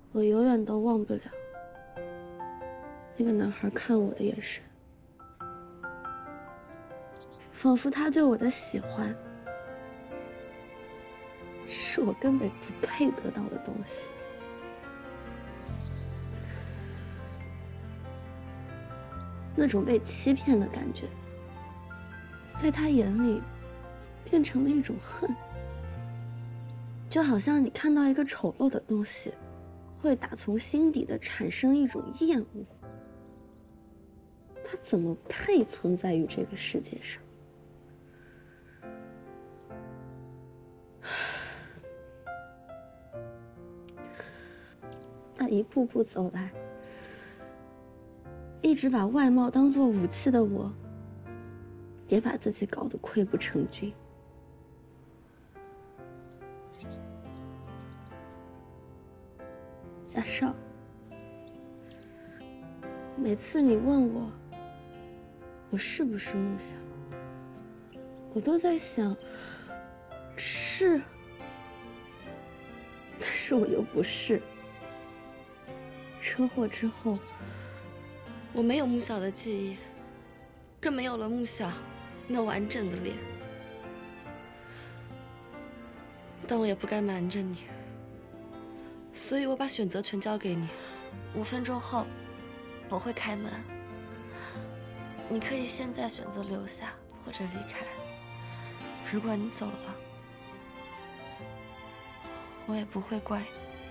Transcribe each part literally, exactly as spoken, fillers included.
我永远都忘不了那个男孩看我的眼神，仿佛他对我的喜欢是我根本不配得到的东西。那种被欺骗的感觉，在他眼里变成了一种恨，就好像你看到一个丑陋的东西，会打从心底的产生一种厌恶。他怎么配存在于这个世界上？那一步步走来，一直把外貌当作武器的我，也把自己搞得溃不成军。嘉少，每次你问我我是不是穆小，我都在想，是，但是我又不是。车祸之后，我没有穆小的记忆，更没有了穆小那完整的脸。但我也不该瞒着你，所以我把选择权交给你。五分钟后，我会开门，你可以现在选择留下或者离开。如果你走了，我也不会怪你。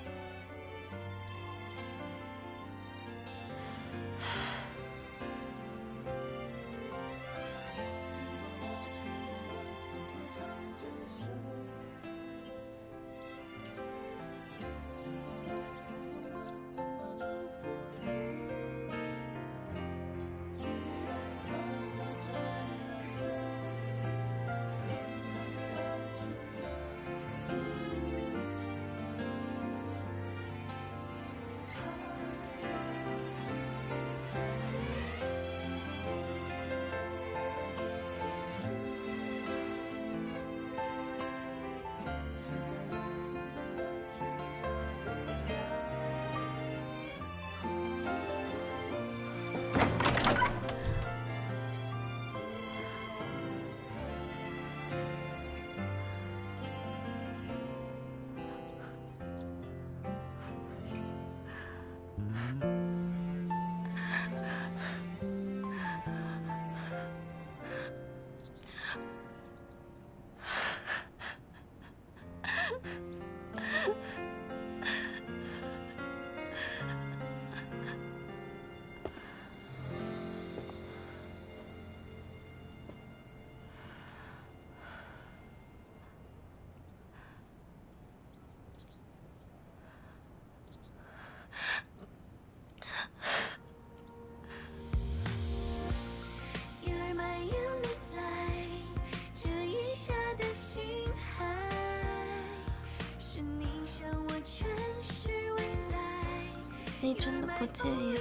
你真的不介意？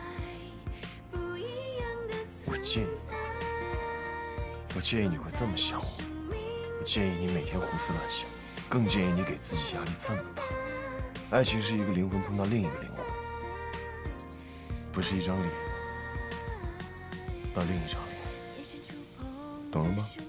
我介意，我介意你会这么想我，我介意你每天胡思乱想，更介意你给自己压力这么大。爱情是一个灵魂碰到另一个灵魂，不是一张脸到另一张脸，懂了吗？